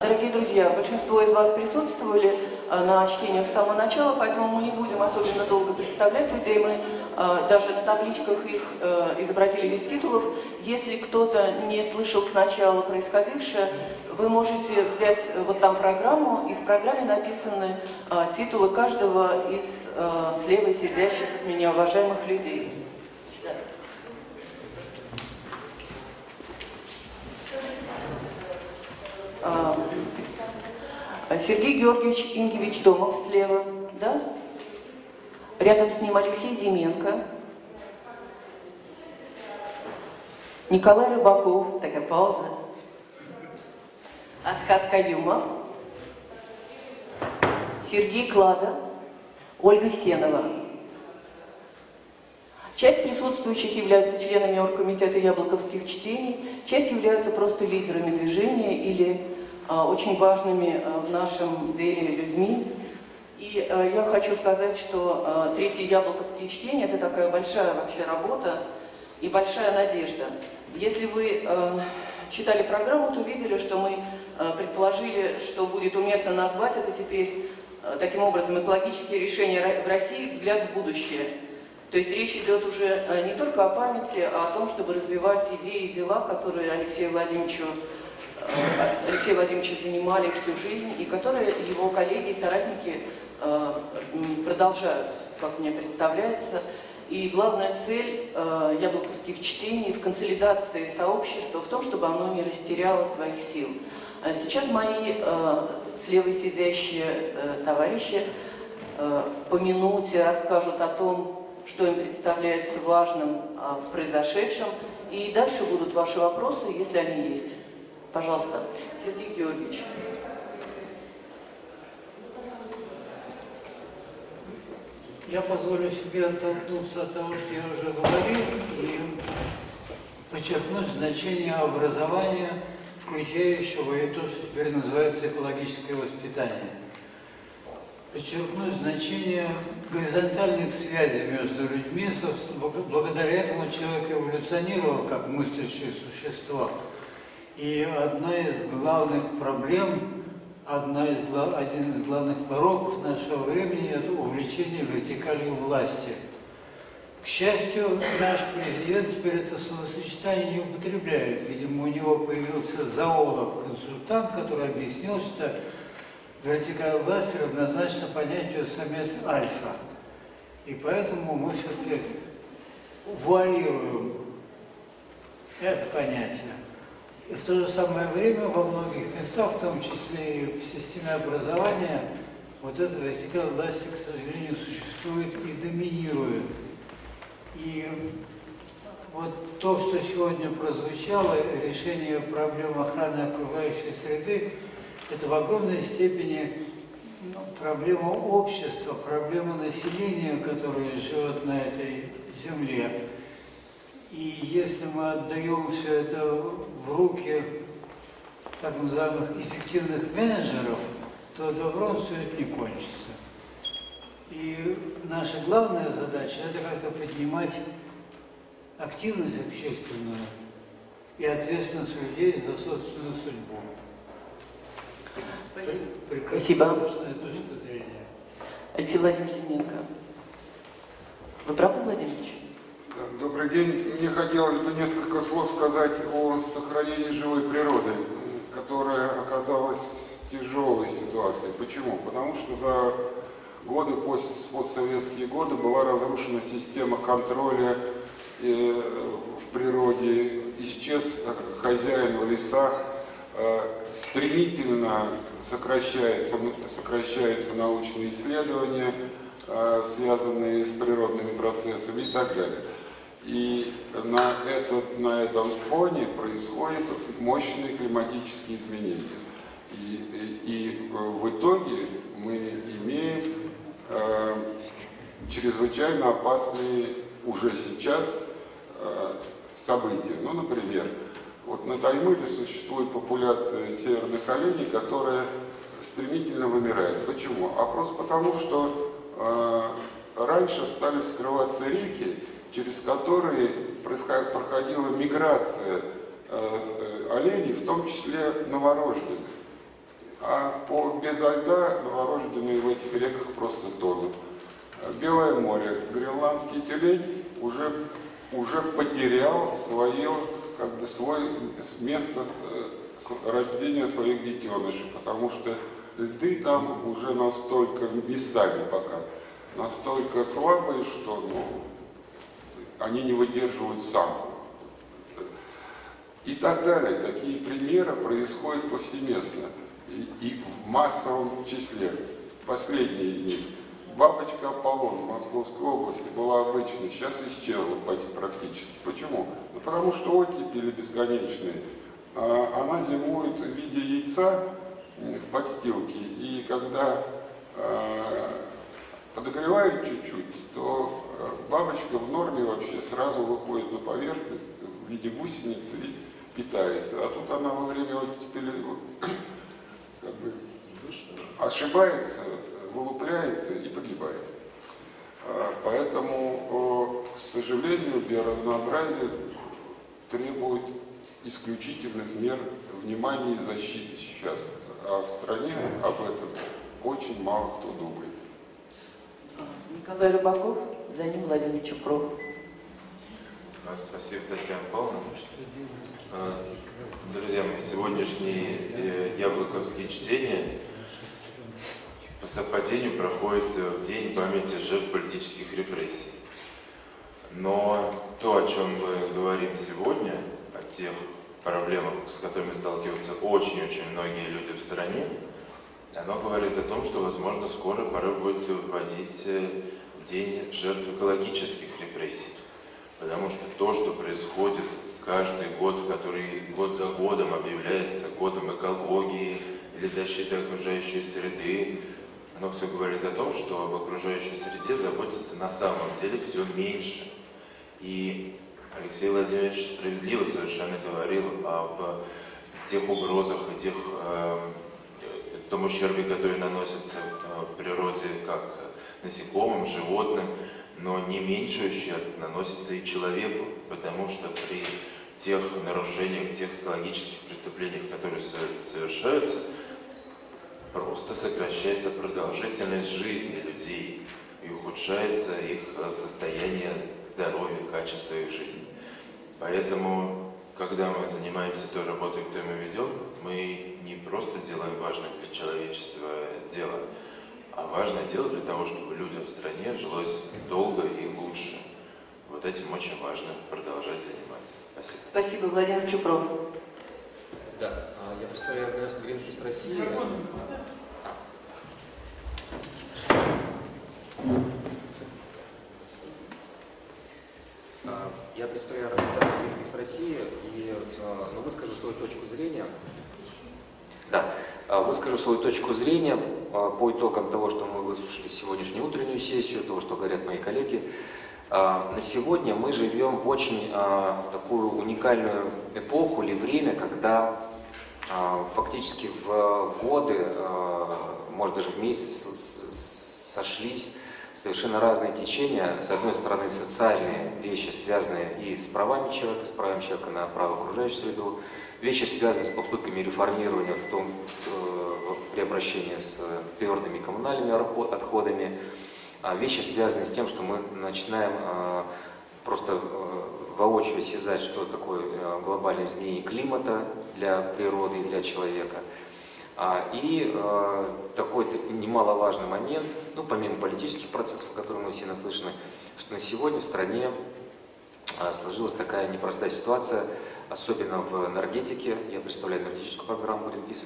Дорогие друзья, большинство из вас присутствовали на чтениях с самого начала, поэтому мы не будем особенно долго представлять людей. Мы даже на табличках их изобразили без титулов. Если кто-то не слышал сначала происходившее, вы можете взять вот там программу, и в программе написаны титулы каждого из слева сидящих меня уважаемых людей. Сергей Георгиевич Ингевич Домов слева, да? Рядом с ним Алексей Зименко, Николай Рыбаков, такая пауза, Аскат Каюмов, Сергей Клада, Ольга Сенова. Часть присутствующих являются членами оргкомитета яблоковских чтений, часть являются просто лидерами движения или очень важными в нашем деле людьми. И я хочу сказать, что третьи яблоковские чтения – это такая большая вообще работа и большая надежда. Если вы читали программу, то видели, что мы предположили, что будет уместно назвать это теперь таким образом «Экологические решения в России. Взгляд в будущее». То есть речь идет уже не только о памяти, а о том, чтобы развивать идеи и дела, которые Алексея Владимировича занимали всю жизнь, и которые его коллеги и соратники продолжают, как мне представляется. И главная цель яблоковских чтений в консолидации сообщества в том, чтобы оно не растеряло своих сил. Сейчас мои слева сидящие товарищи по минуте расскажут о том, что им представляется важным в произошедшем, и дальше будут ваши вопросы, если они есть. Пожалуйста, Сергей Георгиевич. Я позволю себе оттолкнуться от того, что я уже говорил, и подчеркнуть значение образования, включающего и то, что теперь называется экологическое воспитание. Подчеркнуть значение горизонтальных связей между людьми, собственно, благодаря этому человек эволюционировал как мыслящее существо. И одна из главных проблем, один из главных пороков нашего времени – это увлечение вертикалью власти. К счастью, наш президент теперь это словосочетание не употребляет. Видимо, у него появился зоолог-консультант, который объяснил, что вертикаль власти равнозначно понятию самец альфа. И поэтому мы все-таки вуалируем это понятие. И в то же самое время во многих местах, в том числе и в системе образования, вот эта вертикаль власти, к сожалению, существует и доминирует. И вот то, что сегодня прозвучало, решение проблем охраны окружающей среды, это в огромной степени проблема общества, проблема населения, которое живет на этой земле. И если мы отдаем все это в руки так называемых эффективных менеджеров, то добром все это не кончится. И наша главная задача – это как-то поднимать активность общественную и ответственность людей за собственную судьбу. Спасибо. Алексей Владимирович Зименко. Вы правда, Владимирович? Добрый день. Мне хотелось бы несколько слов сказать о сохранении живой природы, которая оказалась в тяжелой ситуации. Почему? Потому что за годы, постсоветские годы, была разрушена система контроля в природе, исчез хозяин в лесах, стремительно сокращаются научные исследования, связанные с природными процессами и так далее. И на этом фоне происходят мощные климатические изменения. И в итоге мы имеем чрезвычайно опасные уже сейчас события. Ну, например, вот на Таймыре существует популяция северных оленей, которая стремительно вымирает. Почему? А просто потому, что раньше стали вскрываться реки, через которые проходила миграция оленей, в том числе новорожденных. а безо льда новорожденные в этих реках просто тонут. Белое море, гренландский тюлень уже потерял свое место рождения своих детенышей, потому что льды там уже настолько, местами пока, настолько слабые, что они не выдерживают самку. И так далее. Такие примеры происходят повсеместно и в массовом числе. Последний из них. Бабочка Аполлон в Московской области была обычной, сейчас исчезла практически. Почему? Ну, потому что оттепели бесконечные. Она зимует в виде яйца в подстилке, и когда подогревают чуть-чуть, то бабочка в норме вообще сразу выходит на поверхность в виде гусеницы и питается. А тут она во время оттепели ошибается, вылупляется и погибает. Поэтому, к сожалению, биоразнообразие требует исключительных мер внимания и защиты сейчас. А в стране об этом очень мало кто думает. Николай Рыбаков, за ним Владимир Чупров. Спасибо, Татьяна Павловна. Друзья мои, сегодняшние яблоковские чтения по совпадению проходят в День памяти жертв политических репрессий. Но то, о чем мы говорим сегодня, о тех проблемах, с которыми сталкиваются очень-очень многие люди в стране, оно говорит о том, что, возможно, скоро пора будет вводить День жертв экологических репрессий. Потому что то, что происходит каждый год, который год за годом объявляется годом экологии или защиты окружающей среды, оно все говорит о том, что об окружающей среде заботится на самом деле все меньше. И Алексей Владимирович справедливо совершенно говорил об тех угрозах и том ущербе, который наносится природе как насекомым, животным, но не меньший ущерб наносится и человеку, потому что при тех нарушениях, тех экологических преступлениях, которые совершаются, просто сокращается продолжительность жизни людей и ухудшается их состояние здоровья, качество их жизни. Поэтому, когда мы занимаемся той работой, которую мы ведем, мы не просто делаем важное для человечества дело, а важное дело для того, чтобы людям в стране жилось долго и лучше. Вот этим очень важно продолжать заниматься. Спасибо. Спасибо, Владимир Чупров. Да, я представляю организацию Greenpeace России. Я представляю организацию Greenpeace России и выскажу свою точку зрения. Да, выскажу свою точку зрения по итогам того, что мы выслушали сегодняшнюю утреннюю сессию, того, что говорят мои коллеги. На сегодня мы живем в очень такую уникальную эпоху или время, когда фактически в годы, может даже в месяц сошлись совершенно разные течения. С одной стороны, социальные вещи, связанные и с правами человека на право окружающую среду, вещи, связанные с попытками реформирования при обращении с твердыми коммунальными отходами, вещи, связанные с тем, что мы начинаем просто воочию осязать, что такое глобальное изменение климата для природы и для человека. И такой немаловажный момент, помимо политических процессов, о которых мы все наслышаны, что на сегодня в стране сложилась такая непростая ситуация, особенно в энергетике. Я представляю энергетическую программу Greenpeace,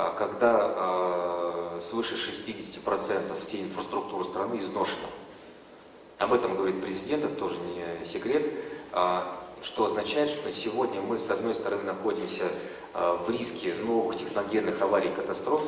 когда свыше 60% всей инфраструктуры страны изношена. Об этом говорит президент, это тоже не секрет, что означает, что на сегодня мы, с одной стороны, находимся в риске новых техногенных аварий и катастроф.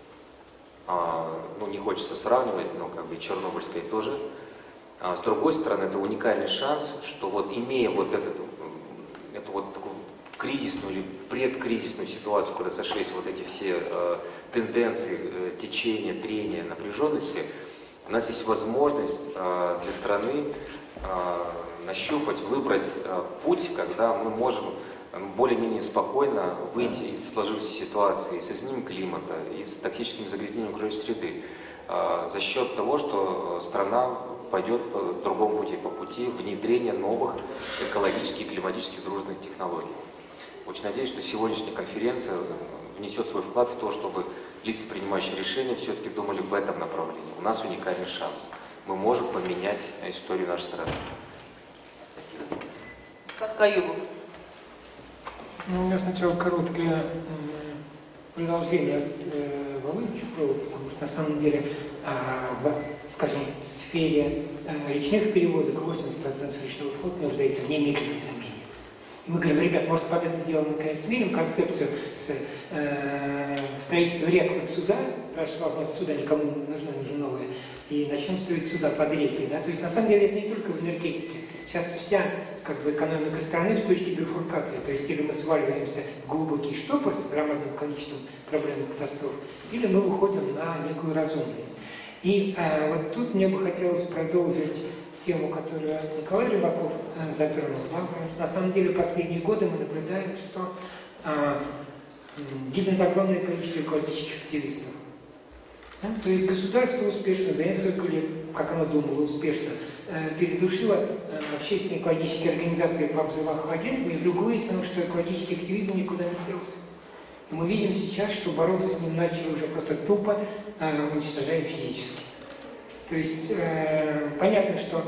Не хочется сравнивать, но и Чернобыльская тоже. С другой стороны, это уникальный шанс, что имея эту такую кризисную или предкризисную ситуацию, когда сошлись эти все тенденции, течения, трения, напряженности, у нас есть возможность для страны нащупать, выбрать путь, когда мы можем более-менее спокойно выйти из сложившейся ситуации с изменением климата и с токсическим загрязнением окружающей среды за счет того, что страна пойдет по другому пути, по пути внедрения новых экологических и климатических дружных технологий. Очень надеюсь, что сегодняшняя конференция внесет свой вклад в то, чтобы лица, принимающие решения, все-таки думали в этом направлении. У нас уникальный шанс. Мы можем поменять историю нашей страны. Спасибо. Как Каюбов? Ну, у меня сначала короткое продолжение Володича, потому что на самом деле, скажем, в сфере речных перевозок 80% речного флота нуждается в немедленной замене. И мы говорим, ребят, может под это дело наконец сменим концепцию с строительства рек под суда, раз суда никому не нужны, нужны новые, и начнем строить суда под реки. Да? То есть на самом деле это не только в энергетике. Сейчас вся экономика страны в точке бифуркации. То есть или мы сваливаемся в глубокий штопор с громадным количеством проблем и катастроф, или мы выходим на некую разумность. И вот тут мне бы хотелось продолжить тему, которую Николай Рыбаков затронул. Да? Потому что на самом деле последние годы мы наблюдаем, что гибнет огромное количество экологических активистов. Да? То есть государство успешно за несколько лет, как оно думало, успешно передушило общественные экологические организации по взрывам агентами, и вдруг выяснилось, что экологический активизм никуда не делся. И мы видим сейчас, что бороться с ним начали уже просто тупо, уничтожая физически. То есть понятно, что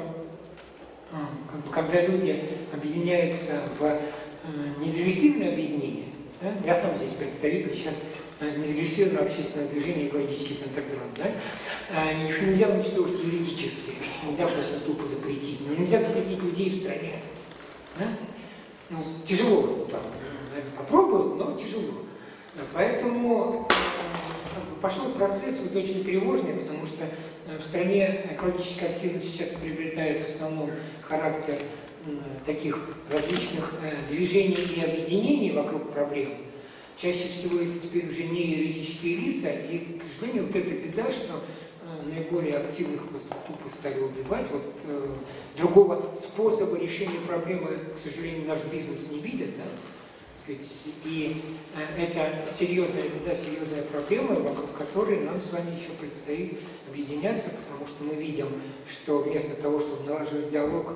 когда люди объединяются в независимое объединение, да, я сам здесь представитель сейчас независимого общественного движения «Экологический центр дрон», да, их нельзя уничтожить юридически, нельзя просто тупо запретить, но нельзя запретить людей в стране. Да? Ну, тяжело, там, попробую, но тяжело. Поэтому пошел процесс вот очень тревожный, потому что в стране экологическая активность сейчас приобретает в основном характер таких различных движений и объединений вокруг проблем. Чаще всего это теперь уже не юридические лица, и, к сожалению, вот эта беда, что наиболее активных просто тупо стали убивать. Вот другого способа решения проблемы, к сожалению, наш бизнес не видит, да? И это серьезная беда, серьезная проблема, вокруг которой нам с вами еще предстоит объединяться, потому что мы видим, что вместо того, чтобы налаживать диалог,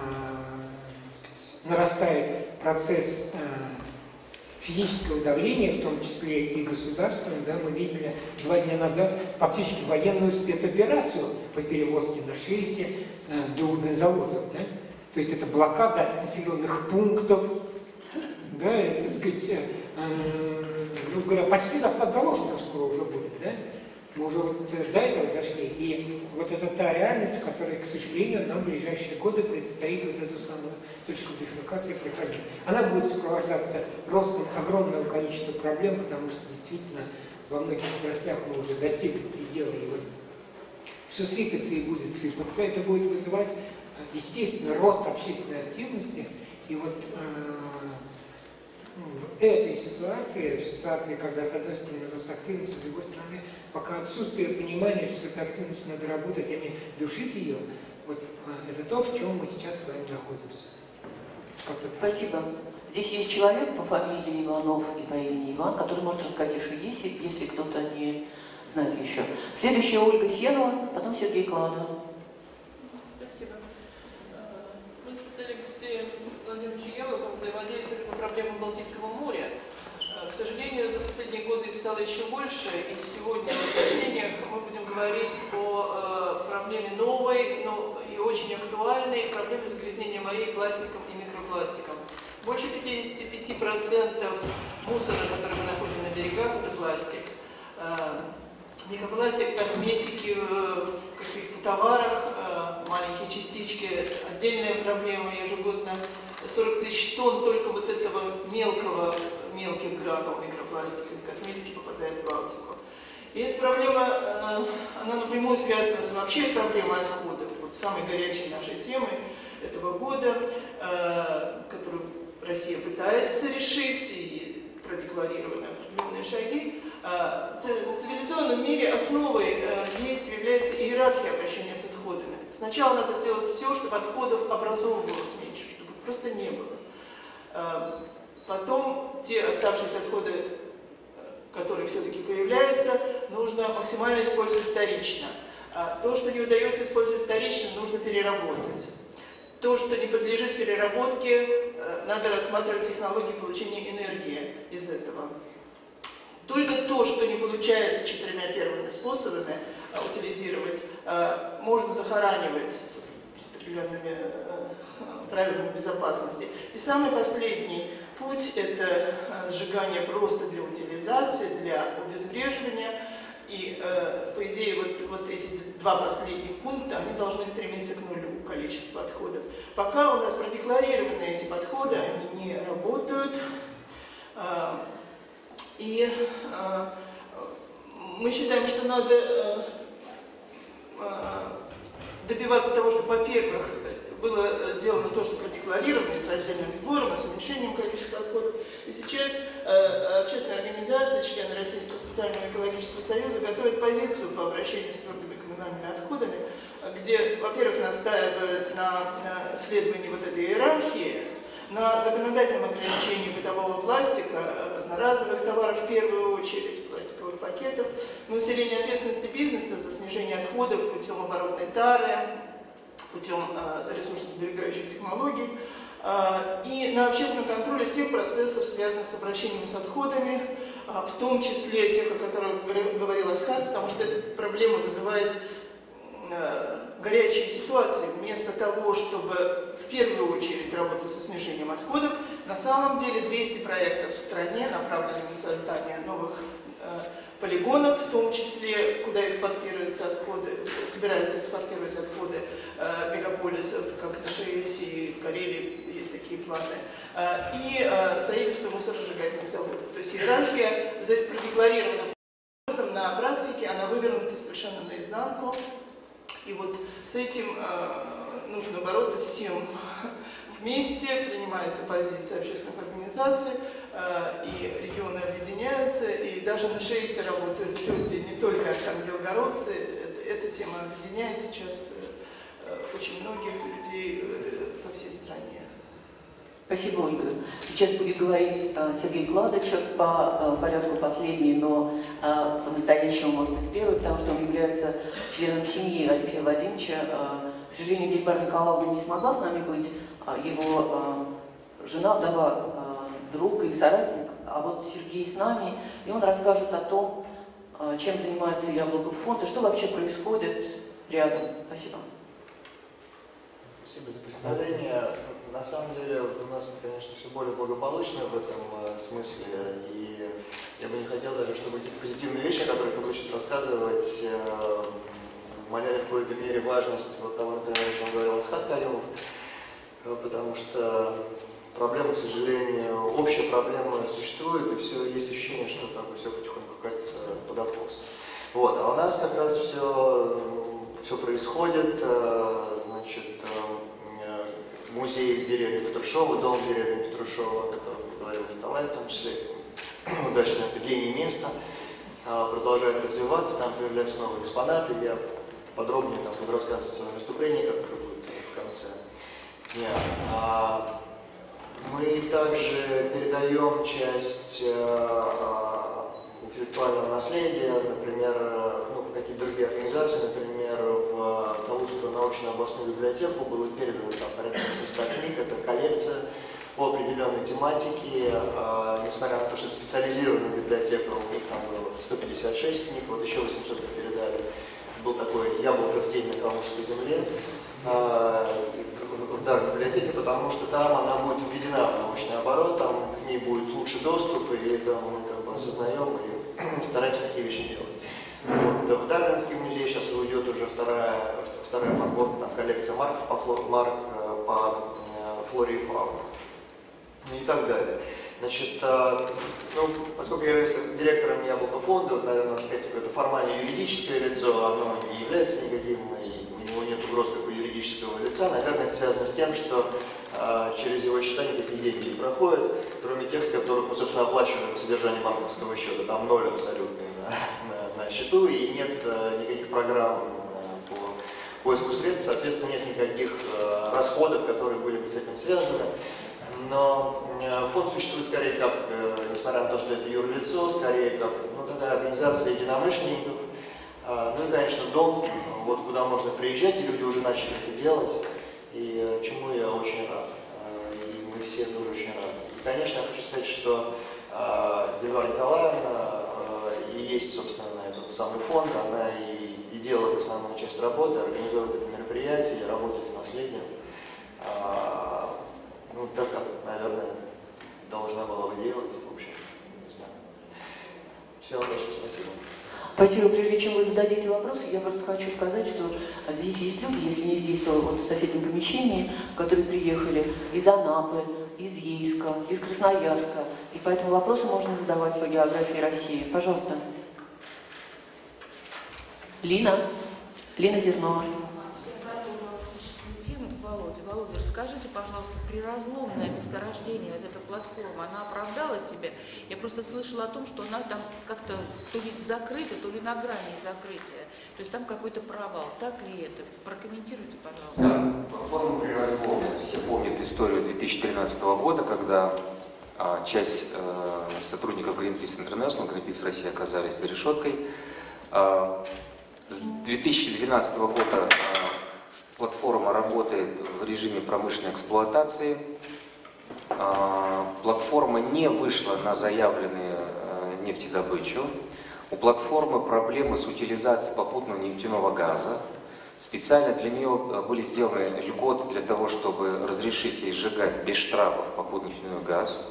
нарастает процесс физического давления, в том числе и государственного. Да, мы видели 2 дня назад фактически военную спецоперацию по перевозке на шельсе бензовозов. Да? То есть это блокада населенных пунктов, да, это, так сказать, грубо говоря, почти захват заложников скоро уже будет, да? Мы уже вот до этого дошли. И вот это та реальность, в которой, к сожалению, нам в ближайшие годы предстоит вот эту самую точку дифференциации проходить. Она будет сопровождаться ростом огромного количества проблем, потому что действительно во многих отраслях мы уже достигли предела, и вот все сыпется и будет сыпаться. Это будет вызывать, естественно, рост общественной активности. И вот в этой ситуации, в ситуации, когда с одной стороны рост активности, с другой стороны, пока отсутствие понимания, что с этой активностью надо работать, а не душить ее, вот это то, в чем мы сейчас с вами находимся. Спасибо. Здесь есть человек по фамилии Иванов и по имени Иван, который может рассказать, если кто-то не знает еще. Следующая Ольга Сенова, потом Сергей Кладов. Спасибо. Мы с Алексеем Владимировичем Яблоковым взаимодействовали по проблемам Балтийского моря. К сожалению, за последние годы их стало еще больше, и сегодня в обсуждениях мы будем говорить о проблеме новой, но и очень актуальной проблеме загрязнения морей пластиком и микропластиком. Больше 55% мусора, который мы находим на берегах, это пластик. Микропластик, косметики, в каких-то товарах, маленькие частички, отдельная проблема ежегодно. 40 тысяч тонн только вот этого мелких граммов микропластика из косметики попадает в Балтику. И эта проблема, она напрямую связана вообще с проблемой отходов, вот самой горячей нашей темой этого года, которую Россия пытается решить и продекларированы определенные шаги. В цивилизованном мире основой действия является иерархия обращения с отходами. Сначала надо сделать все, чтобы отходов образовывалось меньше, чтобы просто не было. Потом те оставшиеся отходы, которые все-таки появляются, нужно максимально использовать вторично. То, что не удается использовать вторично, нужно переработать. То, что не подлежит переработке, надо рассматривать технологии получения энергии из этого. Только то, что не получается 4 первыми способами утилизировать, можно захоранивать с определенными правилами безопасности. И самый последний путь – это сжигание просто для утилизации, для обезвреживания. И, по идее, вот эти 2 последних пункта, они должны стремиться к нулю количества отходов. Пока у нас продекларированы эти подходы, они не работают. И мы считаем, что надо добиваться того, чтобы, во-первых, было сделано то, что продекларировано, с раздельным сбором, с уменьшением количества отходов. И сейчас общественная организация, члены Российского социального экологического союза готовят позицию по обращению с твердыми коммунальными отходами, где, во-первых, настаивают на следовании вот этой иерархии, на законодательном ограничении бытового пластика, одноразовых товаров в первую очередь, пластиковых пакетов, на усиление ответственности бизнеса за снижение отходов путем оборотной тары, путем ресурсосберегающих технологий, и на общественном контроле всех процессов, связанных с обращением с отходами, в том числе тех, о которых говорил Асхат, потому что эта проблема вызывает горячие ситуации. Вместо того, чтобы в первую очередь работать со снижением отходов, на самом деле 200 проектов в стране направлены на создание новых полигонов, в том числе, куда экспортируются отходы, собираются экспортировать отходы мегаполисов, как на ШИЭСе и в Карелии есть такие планы, и строительство мусоросжигательных заводов. То есть иерархия продекларирована образом на практике, она вывернута совершенно наизнанку. И вот с этим нужно бороться всем вместе, принимается позиция общественных организаций, и регионы объединяются, и даже на ШИЭСе работают люди, не только ангелогородцы, эта тема объединяет сейчас очень многих людей по всей стране. Спасибо, Ольга. Сейчас будет говорить Сергей Гладочев по порядку последний, но по-настоящему, может быть, первый, потому что он является членом семьи Алексея Владимировича. К сожалению, Гельбара Николаевна не смогла с нами быть, его жена, вдова, друг и соратник, а вот Сергей с нами, и он расскажет о том, чем занимается Яблоков фонд и что вообще происходит рядом. Спасибо. Спасибо за представление. На самом деле у нас, конечно, все более благополучно в этом смысле, и я бы не хотел даже, чтобы какие-то позитивные вещи, о которых я буду сейчас рассказывать, умаляли в какой-то мере важность вот того, например, о чем говорил Асхат Каримов, потому что проблема, к сожалению, общая проблема существует, и все, есть ощущение, что как бы все потихоньку катится под откос. Вот, а у нас как раз все происходит, значит, музей в деревне Петрушова, дом в деревне Петрушова, о котором говорил Николай, в том числе, удачно, это гений места, продолжает развиваться, там появляются новые экспонаты, я подробнее там буду рассказывать в своем выступлении, как будет в конце дня. Мы также передаем часть интеллектуального наследия, например, в какие-то другие организации, например, в Калужскую научную областную библиотеку было передано там порядка 800 книг, это коллекция по определенной тематике, несмотря на то, что это специализированная библиотека, у них там было 156 книг, вот еще 800 передали. Был такой яблоко в тень на Калужской земле в данной библиотеке, потому что там она будет введена в научный оборот, там к ней будет лучший доступ, и это мы как бы осознаем и стараемся такие вещи делать. Вот. В Дарвинский музей сейчас уйдет уже вторая подборка, там коллекция марок по флоре и фауне и так далее. Значит, поскольку я являюсь директором Яблоко фонда, наверное, надо сказать, это формально юридическое лицо, оно не является никаким, и у него нет угроз как у юридического лица. Наверное, это связано с тем, что через его счета никакие деньги не проходят, кроме тех, с которых мы, собственно, оплачиваем содержание банковского счета. Там ноль абсолютно на счету, и нет никаких программ по поиску средств, соответственно, нет никаких расходов, которые были бы с этим связаны. но фонд существует скорее как, несмотря на то, что это юрлицо, скорее как такая организация единомышленников. Ну и, конечно, дом, вот куда можно приезжать, и люди уже начали это делать, и чему я очень рад. И мы все тоже очень рады. И, конечно, я хочу сказать, что Дильвара Николаевна и есть, собственно, этот самый фонд, она и делает основную часть работы, организует это мероприятие, работает с наследием. Ну, так как, наверное, должна была бы делать, в общем, не знаю. Все, большое спасибо. Спасибо. Прежде чем вы зададите вопросы, я просто хочу сказать, что здесь есть люди, если не здесь, то вот в соседнем помещении, которые приехали из Анапы, из Ейска, из Красноярска. И поэтому вопросы можно задавать по географии России. Пожалуйста. Лина Зернова. Володя, расскажите, пожалуйста, приразломное месторождение, вот эта платформа, она оправдала себя? Я просто слышала о том, что она там как-то то ли закрыта, то ли на грани закрытия. То есть там какой-то провал. Так ли это? Прокомментируйте, пожалуйста. Да, платформа приразломная. Все помнят историю 2013 года, когда часть сотрудников Greenpeace International, Greenpeace России оказались за решеткой. С 2012 года платформа работает в режиме промышленной эксплуатации. Платформа не вышла на заявленную нефтедобычу. У платформы проблемы с утилизацией попутного нефтяного газа. Специально для нее были сделаны льготы для того, чтобы разрешить ей сжигать без штрафов попутный нефтяной газ.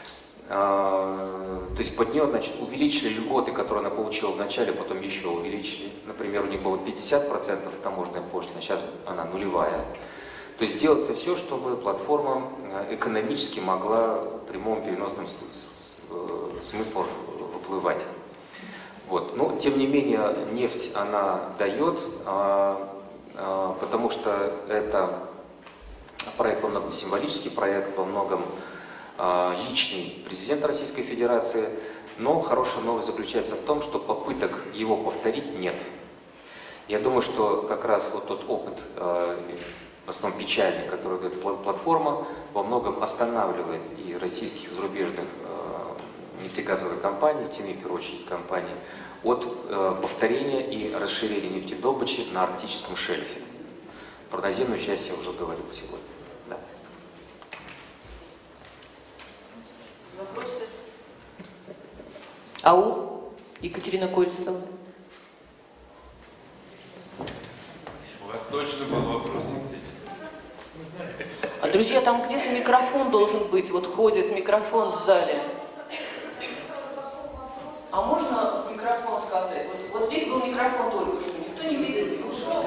То есть под нее, значит, увеличили льготы, которые она получила в начале, потом еще увеличили. Например, у них было 50% таможенная пошлина, сейчас она нулевая. То есть делается все, чтобы платформа экономически могла в прямом переносном смысле выплывать. Вот. Но, тем не менее, нефть она дает, потому что это проект во многом символический проект, во многом личный президент Российской Федерации, но хорошая новость заключается в том, что попыток его повторить нет. Я думаю, что как раз вот тот опыт, в основном печальный, который дает платформа, во многом останавливает и российских, и зарубежных нефтегазовых компаний, нефтяных, в первую очередь, компаний, от повторения и расширения нефтедобычи на арктическом шельфе. Про наземную часть я уже говорил сегодня. Да. Вопросы? АУ? Екатерина Колесова. У вас точно был вопрос, Екатерина? Друзья, там где-то микрофон должен быть. Вот ходит микрофон в зале. А можно в микрофон сказать? Вот здесь был микрофон только что. Никто не видит, ушел.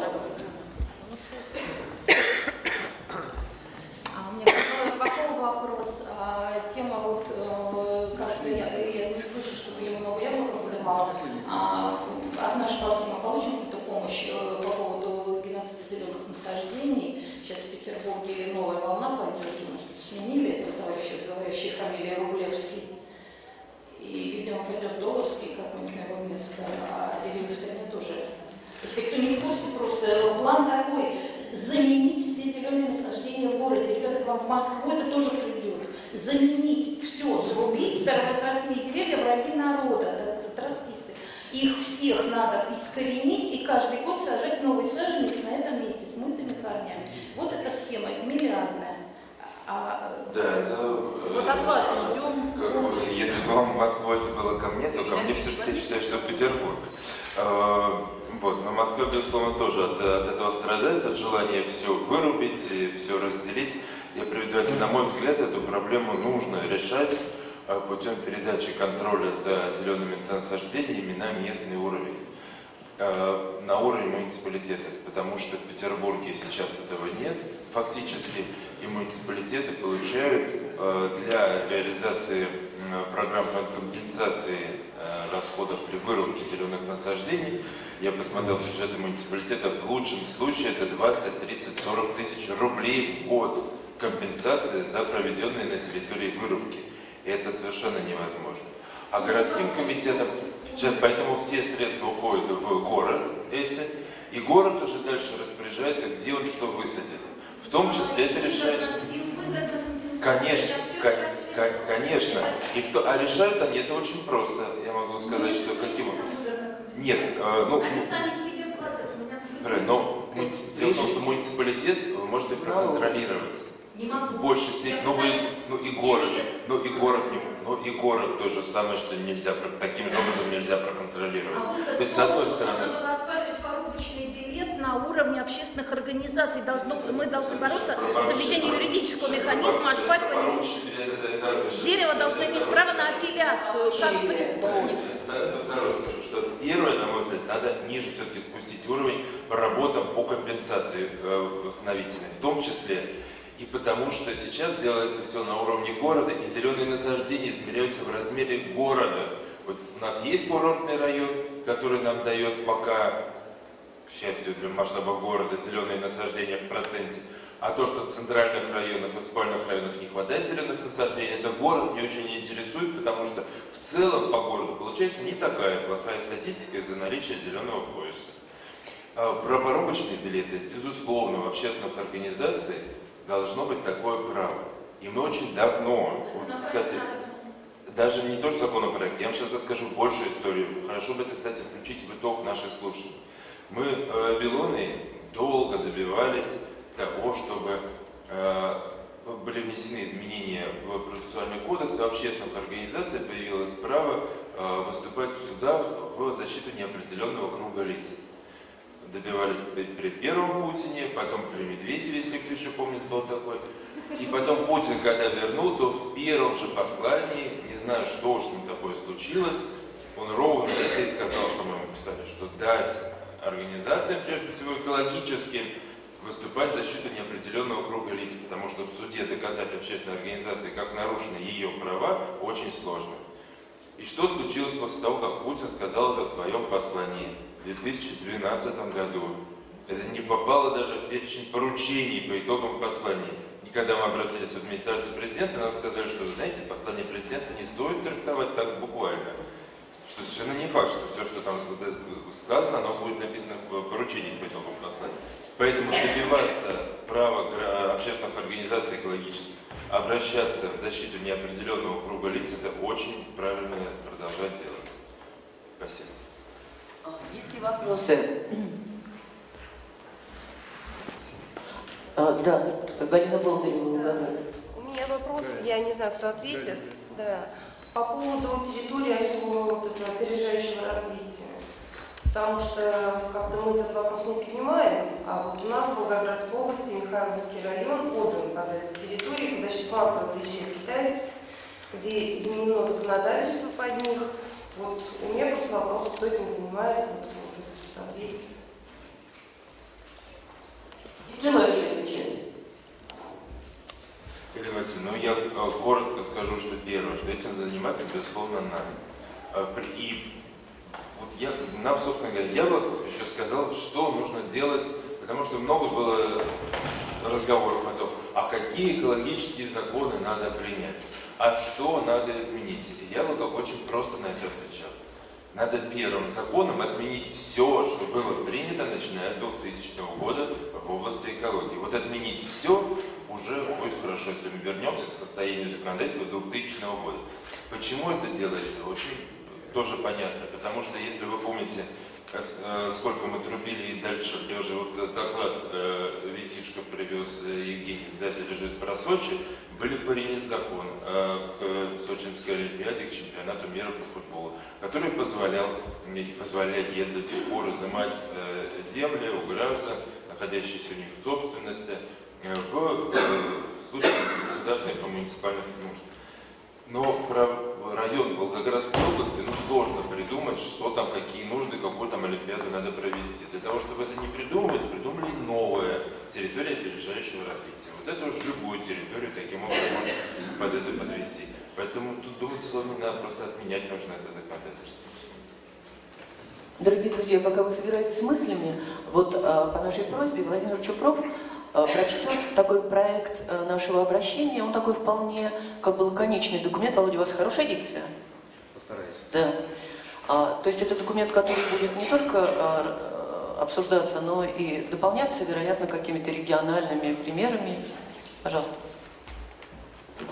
У меня такой вопрос. Тема вот, как-то я не слышу, чтобы я много яблоко выдавала. От нашей партии мы получим какую-то помощь по поводу геноцида зеленых насаждений. Сейчас в Петербурге новая волна пойдет, сменили этого товарища, говорящий фамилия Рублевский. И, видимо, придет Долларский какой-нибудь на его место, а деревья в стране тоже. Если кто не в курсе, просто план такой: заменить все зеленые насаждения в городе. Ребята, к вам в Москву это тоже придет. Заменить все, срубить старовозрастные деревья, враги народа, троцкисты. Их всех надо искоренить и каждый год сажать новый саженец на этом месте с мытыми корнями. Вот эта схема миллиардная. Да, это... Вот от вас ждем. Если бы вам в Москву это было ко мне, то ко мне все-таки считаю, что Петербург. Вот, но Москва, безусловно, тоже от этого страдает, от желания все вырубить, все разделить. Я приведу это, на мой взгляд, эту проблему нужно решать путем передачи контроля за зелеными насаждениями на местный уровень. На уровень муниципалитета, потому что в Петербурге сейчас этого нет. Фактически и муниципалитеты получают для реализации программ компенсации расходов при вырубке зеленых насаждений. Я посмотрел бюджеты муниципалитета, в лучшем случае это 20, 30, 40 тысяч рублей в год компенсации за проведенные на территории вырубки. И это совершенно невозможно. А городским комитетам сейчас поэтому все средства уходят в город эти, и город уже дальше распоряжается, где он что высадит. В том числе это решается. Конечно. А решают они это очень просто. Я могу сказать, что каким образом. Нет, ну... Они сами себе платят. Правильно, но дело в том, что муниципалитет вы можете проконтролировать. Не могу. В большей степени, и город то же самое, что нельзя, таким же образом нельзя проконтролировать. То есть, с одной стороны... Можно было оспаривать порубочный билет на уровне общественных организаций. Мы должны бороться за введение юридического механизма оспаривания. Дерево должно иметь право на апелляцию, как преступник. Второе скажу, что первое, на мой взгляд, надо ниже все-таки спустить уровень по работам по компенсации восстановительной, в том числе и потому, что сейчас делается все на уровне города, и зеленые насаждения измеряются в размере города. Вот у нас есть курортный район, который нам дает пока, к счастью, для масштаба города, зеленые насаждения в проценте. А то, что в центральных районах и в спальных районах не хватает зеленых насаждений, это город не очень интересует, потому что в целом по городу получается не такая плохая статистика из-за наличия зеленого пояса. Про порубочные билеты, безусловно, в общественных организациях должно быть такое право. И мы очень давно, вот, кстати, даже не то, что законопроект, я вам сейчас расскажу большую историю. Хорошо бы это, кстати, включить в итог наших слушаний. Мы, Белоны, долго добивались того, чтобы были внесены изменения в процессуальный кодекс, в общественных организациях появилось право выступать в судах в защиту неопределенного круга лиц. Добивались при первом Путине, потом при Медведеве, если кто еще помнит, кто он такой. И потом Путин, когда вернулся, в первом же послании, не знаю, что уж с ним такое случилось, он ровно это и сказал, что мы ему писали, что дать организациям, прежде всего экологическим, выступать в защиту неопределенного круга лиц, потому что в суде доказать общественной организации, как нарушены ее права, очень сложно. И что случилось после того, как Путин сказал это в своем послании в 2012 году? Это не попало даже в перечень поручений по итогам послания. И когда мы обратились в администрацию президента, нам сказали, что, вы знаете, послание президента не стоит трактовать так буквально. Что совершенно не факт, что все, что там сказано, оно будет написано в поручении по итогам послания. Поэтому добиваться права общественных организаций экологических обращаться в защиту неопределенного круга лиц, это очень правильно продолжать делать. Спасибо. Есть ли вопросы? Да, Галина Болдырева. У меня вопрос, я не знаю, кто ответит. Да. По поводу территории особого вот этого опережающего развития. Потому что как-то мы этот вопрос не поднимаем, а вот у нас в Волгоградской области Михайловский район подан под эти территории, куда сейчас массово заезжают китайцы, где изменено законодательство под них. Вот у меня просто вопрос, кто этим занимается, кто может ответить. Желающие отвечать? Ирина Васильевна, ну я коротко скажу, что первое, что этим заниматься, безусловно, надо. И вот нам, собственно говоря, Яблоков еще сказал, что нужно делать, потому что много было разговоров о том, а какие экологические законы надо принять, а что надо изменить. И Яблоков очень просто на это отвечал. Надо первым законом отменить все, что было принято, начиная с 2000 года в области экологии. Вот отменить все уже будет хорошо, если мы вернемся к состоянию законодательства 2000 года. Почему это делается? Очень тоже понятно, потому что, если вы помните, сколько мы трубили, и дальше даже вот доклад Витишко привез Евгений, сзади лежит про Сочи, был принят закон к Сочинской Олимпиаде, к чемпионату мира по футболу, который позволял и позволяет до сих пор изымать земли у граждан, находящиеся у них в собственности, в случае государственных и муниципальных нужд. Но про район Волгоградской области, сложно придумать, что там, какие нужды, какую там Олимпиаду надо провести. Для того, чтобы это не придумывать, придумали новая территория опережающего развития. Вот это уже любую территорию таким образом можно под это подвести. Поэтому тут думать сложно, надо просто отменять нужно это законодательство. Дорогие друзья, пока вы собираетесь с мыслями, вот по нашей просьбе Владимир Чупров прочтет такой проект нашего обращения. Он такой вполне как бы лаконичный документ. Володя, у вас хорошая дикция? Постараюсь. Да. То есть это документ, который будет не только обсуждаться, но и дополняться, вероятно, какими-то региональными примерами. Пожалуйста.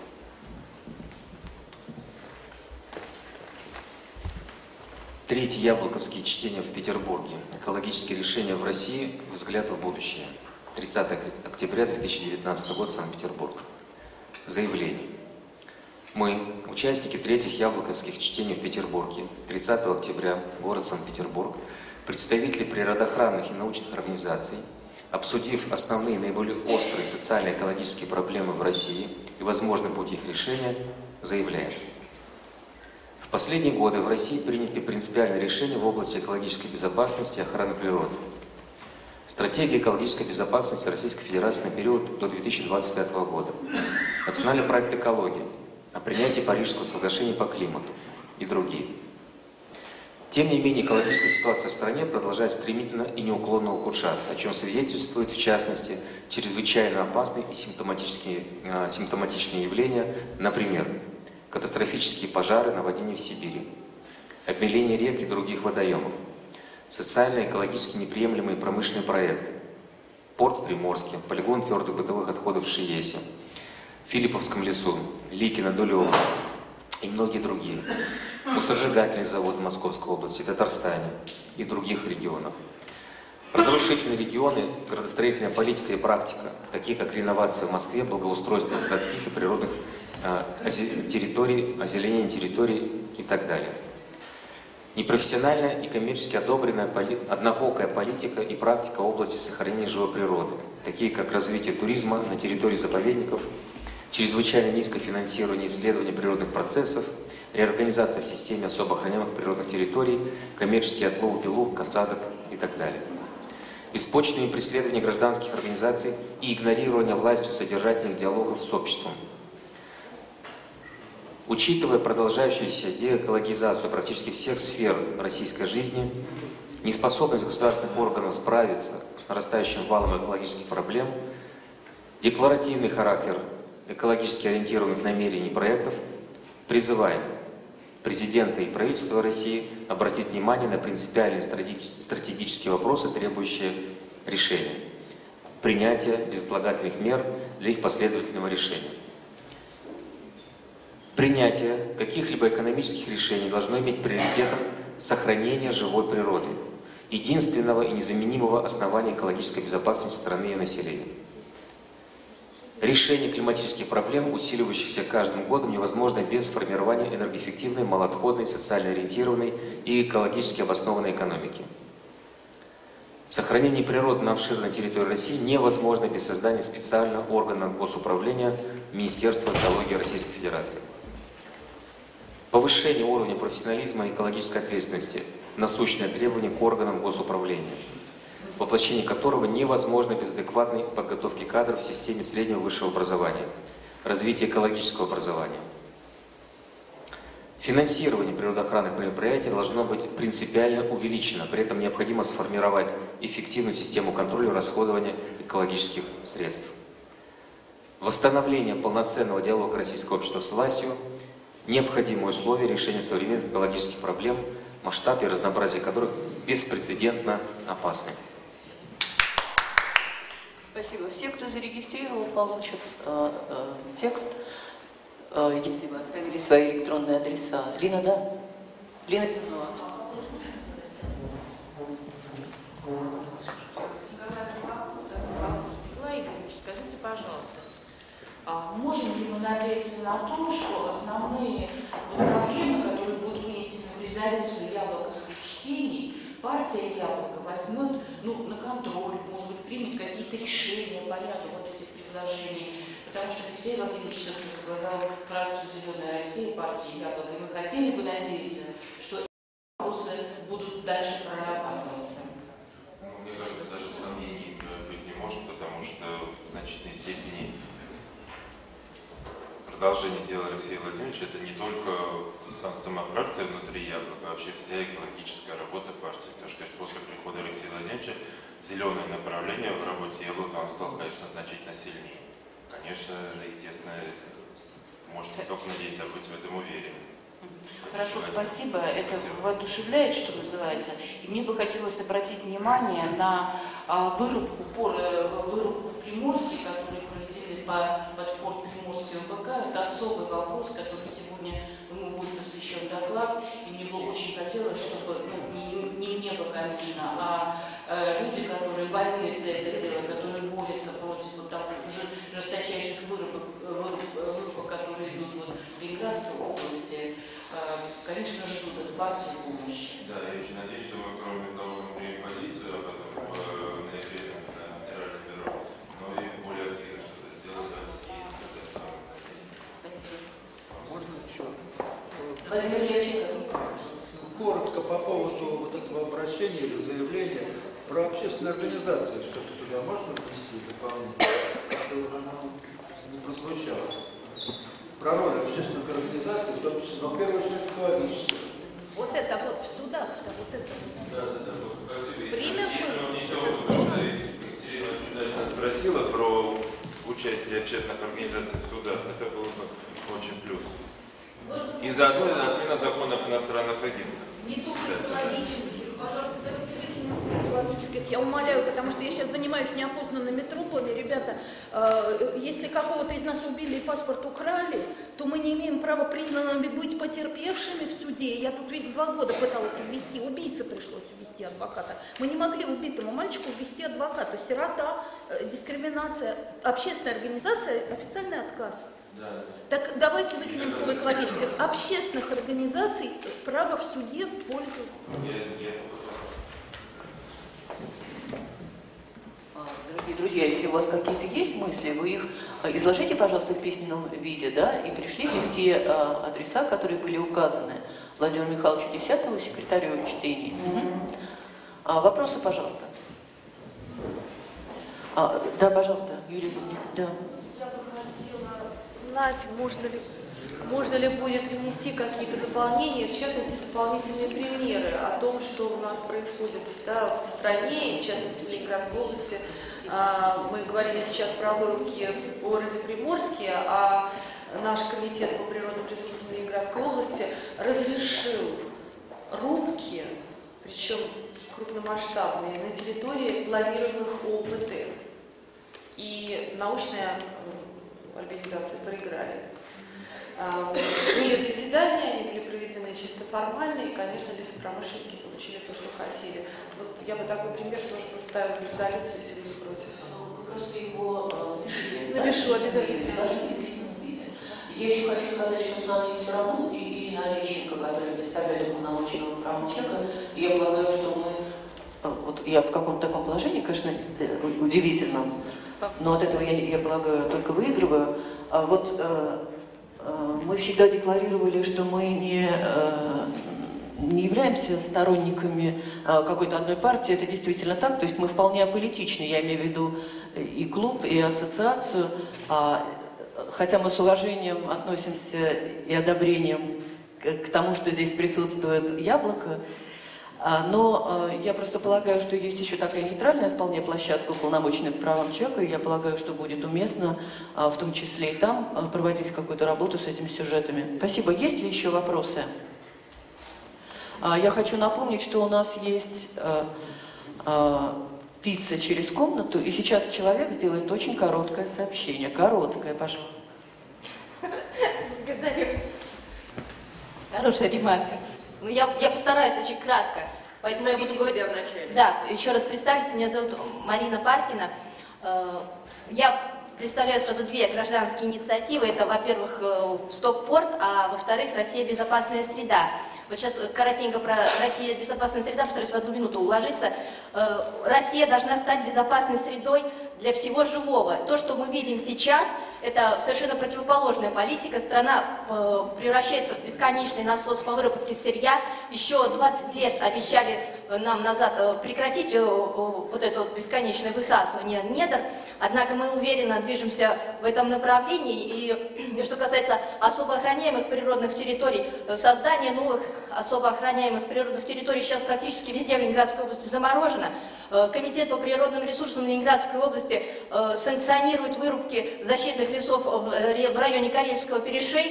Третьи яблоковские чтения в Петербурге. Экологические решения в России. Взгляд в будущее. 30 октября 2019 год, Санкт-Петербург. Заявление. Мы, участники третьих яблоковских чтений в Петербурге, 30 октября, город Санкт-Петербург, представители природоохранных и научных организаций, обсудив основные наиболее острые социально-экологические проблемы в России и возможный путь их решения, заявляем. В последние годы в России приняты принципиальные решения в области экологической безопасности и охраны природы. Стратегия экологической безопасности Российской Федерации на период до 2025 года. Национальный проект «Экология» о принятии Парижского соглашения по климату и другие. Тем не менее, экологическая ситуация в стране продолжает стремительно и неуклонно ухудшаться, о чем свидетельствует, в частности, чрезвычайно опасные и симптоматичные явления, например, катастрофические пожары, наводнения в Сибири, обмеление рек и других водоемов, социально-экологически неприемлемые промышленные проекты, порт в Приморске, полигон твердых бытовых отходов в Шиесе, в Филипповском лесу, Ликино, Дулево и многие другие, мусоросжигательные заводы в Московской области, Татарстане и других регионах. Разрушительные регионы, градостроительная политика и практика, такие как реновация в Москве, благоустройство городских и природных территорий, озеленение территорий и так далее. Непрофессиональная и коммерчески одобренная однобокая политика и практика в области сохранения живой природы, такие как развитие туризма на территории заповедников, чрезвычайно низкое финансирование исследования природных процессов, реорганизация в системе особо охраняемых природных территорий, коммерческий отлов белух, касаток и так далее. Беспочвенные преследования гражданских организаций и игнорирование властью содержательных диалогов с обществом. Учитывая продолжающуюся деэкологизацию практически всех сфер российской жизни, неспособность государственных органов справиться с нарастающим валом экологических проблем, декларативный характер экологически ориентированных намерений и проектов, призываем президента и правительства России обратить внимание на принципиальные стратегические вопросы, требующие решения, принятия безотлагательных мер для их последовательного решения. Принятие каких-либо экономических решений должно иметь приоритетом сохранение живой природы, единственного и незаменимого основания экологической безопасности страны и населения. Решение климатических проблем, усиливающихся каждым годом, невозможно без формирования энергоэффективной, малоотходной, социально ориентированной и экологически обоснованной экономики. Сохранение природы на обширной территории России невозможно без создания специального органа госуправления Министерства экологии Российской Федерации. Повышение уровня профессионализма и экологической ответственности – насущное требование к органам госуправления, воплощение которого невозможно без адекватной подготовки кадров в системе среднего и высшего образования, развития экологического образования. Финансирование природоохранных мероприятий должно быть принципиально увеличено, при этом необходимо сформировать эффективную систему контроля расходования экологических средств. Восстановление полноценного диалога российского общества с властью – необходимые условия решения современных экологических проблем, масштаб и разнообразие которых беспрецедентно опасны. Спасибо. Все, кто зарегистрировал, получат текст, если вы оставили свои электронные адреса. Лина, да? Лина Пирнова. Николай Игоревич, скажите, пожалуйста, можем ли мы надеяться на то, что основные проблемы, которые будут вынесены в резолюцию яблоковских чтений, партия Яблоко возьмет на контроль, может быть, примет какие-то решения по ряду вот этих предложений, потому что Алексей Владимирович возглавлял фракцию «Зеленая Россия» партии Яблоко, и мы хотели бы надеяться, что эти вопросы будут дальше прорабатываться. Мне кажется, даже сомнений быть не может, потому что в значительной степени продолжение дела Алексея Владимировича — это не только сама фракция внутри Яблока, а вообще вся экологическая работа партии. Потому что, конечно, после прихода Алексея Владимировича зеленое направление в работе Яблока он стал, конечно, значительно сильнее. Конечно, естественно, можете только надеяться, быть в этом уверены. Хорошо, спасибо. Это воодушевляет, что называется. И мне бы хотелось обратить внимание на вырубку в Приморске, которые полетели под порт Приморский ОБК. Это особый вопрос, который сегодня ему будет посвящен доклад. И мне бы очень хотелось, чтобы, не небо, конечно, а люди, которые болеют за это дело, которые борются против вот таких жесточайших вырубок, которые идут в Ленинградской области, конечно, ждут от партии помощи. Да, я очень надеюсь, что мы кроме того, что мы примем позицию об этом на референдуме на Федеральном бюро, но и более активно что-то сделать в России. Спасибо. Можно еще? Владимир Левченко. Коротко по поводу вот этого обращения или заявления про общественные организации. Что-то туда можно внести дополнительно? Как-то оно не прозвучало. Про роль общественных организаций, в том числе, но в первую очередь коалиции. Вот это вот в судах, что вот это. Да, спасибо. Примем если мы внесем, потому что Екатерина очень удачно спросила про участие общественных организаций в судах, это было бы очень плюс. И заодно отмена закона об иностранных агентах. Не только экологических, пожалуйста, давайте выкинем экологических, я умоляю, потому что я сейчас занимаюсь неопознанными трупами. Ребята, если какого-то из нас убили и паспорт украли, то мы не имеем права признаны быть потерпевшими в суде. Я тут весь 2 года пыталась ввести, убийце пришлось ввести адвоката. Мы не могли убитому мальчику ввести адвоката. Сирота, дискриминация, общественная организация, официальный отказ. Да. Так давайте выкинем слово экологических. Общественных организаций право в суде в пользу. Дорогие друзья, если у вас какие-то есть мысли, вы их изложите, пожалуйста, в письменном виде, да, и пришлите в те адреса, которые были указаны Владимиру Михайловичу Десятову, секретарю чтений. Вопросы, пожалуйста. Да, пожалуйста, Юрий Дудник. Да. Я бы хотела знать, можно ли будет внести какие-то дополнения, в частности, дополнительные примеры о том, что у нас происходит, да, в стране, и в частности в Ленинградской области. Мы говорили сейчас про вырубки в городе Приморске, а наш комитет по природным ресурсам Ленинградской области разрешил рубки, причем крупномасштабные, на территории планируемых ОПТ. И научные организации проиграли. Были заседания, они были проведены чисто формально, и, конечно, лесопромышленники получили то, что хотели. Вот я бы такой пример тоже поставила в резолюцию, если вы не против. Просто его напишу обязательно. Я еще хочу сказать, что с нами все равно и Ирина Олещенко, которая представляет уполномоченного права человека, я полагаю, что мы, вот я в каком-то таком положении, конечно, удивительном, но от этого я полагаю, только выигрываю. Вот мы всегда декларировали, что мы не являемся сторонниками какой-то одной партии, это действительно так, то есть мы вполне аполитичны, я имею в виду и клуб, и ассоциацию, хотя мы с уважением относимся и одобрением к тому, что здесь присутствует Яблоко, но я просто полагаю, что есть еще такая нейтральная вполне площадка уполномоченная по правам человека, и я полагаю, что будет уместно в том числе и там проводить какую-то работу с этими сюжетами. Спасибо. Есть ли еще вопросы? Я хочу напомнить, что у нас есть пицца через комнату, и сейчас человек сделает очень короткое сообщение. Короткое, пожалуйста. Благодарю. Хорошая ремарка. Ну, я постараюсь очень кратко. Поэтому я буду говорить. Да, еще раз представлюсь. Меня зовут Марина Паркина. Я представляю сразу 2 гражданские инициативы. Это, во-первых, Стоп-порт, а во-вторых, Россия безопасная среда. Вот сейчас коротенько про Россию безопасная среда, постараюсь в 1 минуту уложиться. Россия должна стать безопасной средой для всего живого. То, что мы видим сейчас, это совершенно противоположная политика. Страна превращается в бесконечный насос по выработке сырья. Еще 20 лет обещали нам назад прекратить вот это вот бесконечное высасывание недр. Однако мы уверенно движемся в этом направлении. И что касается особо охраняемых природных территорий, создание новых особо охраняемых природных территорий сейчас практически везде в Ленинградской области заморожено. Комитет по природным ресурсам Ленинградской области санкционирует вырубки защитных лесов в районе Карельского перешейка.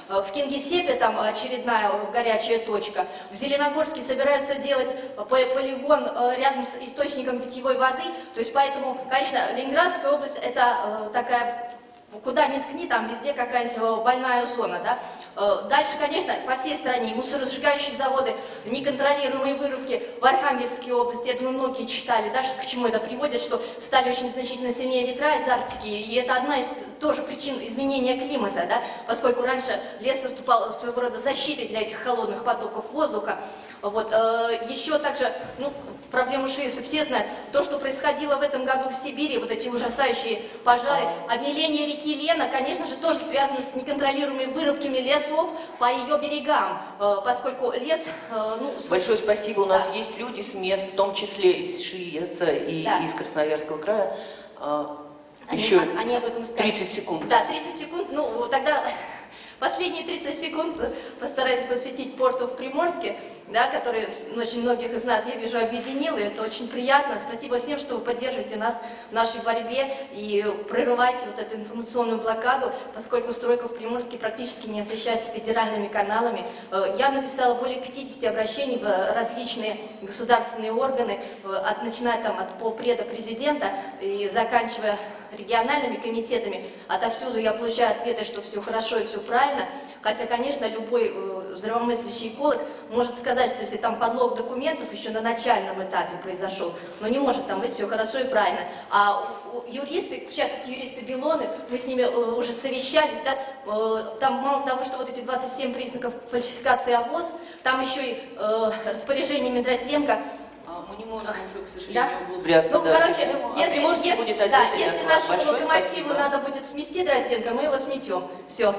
В Кингисеппе там очередная горячая точка. В Зеленогорске собираются делать полигон рядом с источником питьевой воды. То есть поэтому, конечно, Ленинградская область это такая... Куда ни ткни, там везде какая-нибудь больная зона, да. Дальше, конечно, по всей стране мусоросжигающие заводы, неконтролируемые вырубки в Архангельской области, я думаю, многие читали, да, к чему это приводит, что стали очень значительно сильнее ветра из Арктики, и это одна из тоже причин изменения климата, да, поскольку раньше лес выступал своего рода защитой для этих холодных потоков воздуха. Вот. Еще также, ну, проблему ШИСа все знают, то, что происходило в этом году в Сибири, вот эти ужасающие пожары, обмеление реки Лена, конечно же, тоже связано с неконтролируемыми вырубками лесов по ее берегам, поскольку лес... Большое спасибо, у нас есть люди с мест, в том числе из ШИЭСа и из Красноярского края. Еще они об этом 30 секунд. Да, 30 секунд, ну, тогда... Последние 30 секунд постараюсь посвятить порту в Приморске, да, который очень многих из нас, я вижу, объединил, и это очень приятно. Спасибо всем, что вы поддерживаете нас в нашей борьбе и прерываете вот эту информационную блокаду, поскольку стройка в Приморске практически не освещается федеральными каналами. Я написала более 50 обращений в различные государственные органы, начиная там от полпреда президента и заканчивая региональными комитетами. Отовсюду я получаю ответы, что все хорошо и все правильно. Хотя, конечно, любой здравомыслящий эколог может сказать, что если там подлог документов еще на начальном этапе произошел, но не может там быть все хорошо и правильно. А юристы, в частности юристы Белоны, мы с ними уже совещались, да, там мало того, что вот эти 27 признаков фальсификации ОВОЗ, там еще и распоряжение Миндрозденко. Мы не можем уже, к сожалению, углубляться. Ну, короче, если нашему большое локомотиву спасибо. Надо будет смести Дрозденко, мы его сметем. Все.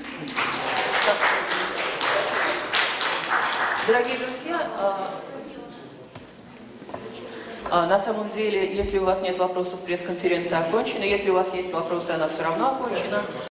Дорогие друзья, на самом деле, если у вас нет вопросов, пресс-конференция окончена. Если у вас есть вопросы, она все равно окончена.